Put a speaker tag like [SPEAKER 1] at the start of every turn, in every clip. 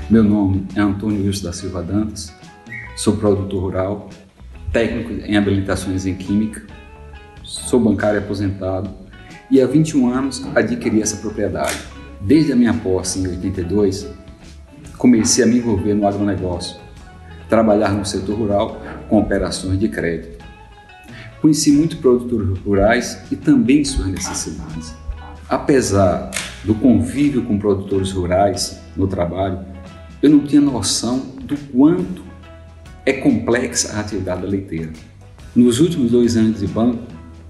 [SPEAKER 1] Meu nome é Antônio Wilson da Silva Dantas, sou produtor rural, técnico em habilitações em Química, sou bancário aposentado e há 21 anos adquiri essa propriedade. Desde a minha posse em 82, comecei a me envolver no agronegócio, trabalhar no setor rural com operações de crédito. Conheci muitos produtores rurais e também suas necessidades. Apesar do convívio com produtores rurais no trabalho, eu não tinha noção do quanto é complexa a atividade da leiteira. Nos últimos 2 anos de banco,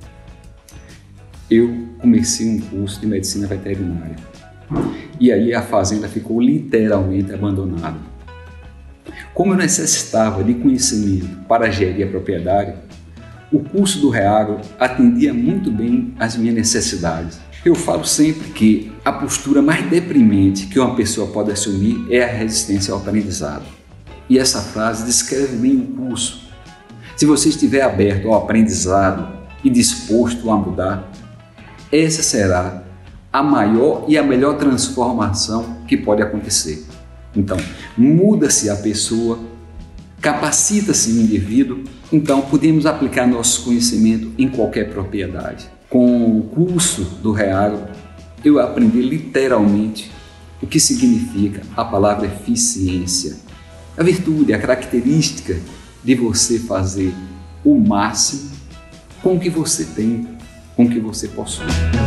[SPEAKER 1] eu comecei um curso de medicina veterinária. E aí a fazenda ficou literalmente abandonada. Como eu necessitava de conhecimento para gerir a propriedade, o curso do Reagro atendia muito bem às minhas necessidades. Eu falo sempre que a postura mais deprimente que uma pessoa pode assumir é a resistência ao aprendizado. E essa frase descreve bem o curso. Se você estiver aberto ao aprendizado e disposto a mudar, essa será a maior e a melhor transformação que pode acontecer. Então, muda-se a pessoa, capacita-se o indivíduo, então podemos aplicar nosso conhecimento em qualquer propriedade. Com o curso do Reagro, eu aprendi literalmente o que significa a palavra eficiência. A virtude, a característica de você fazer o máximo com o que você tem, com o que você possui.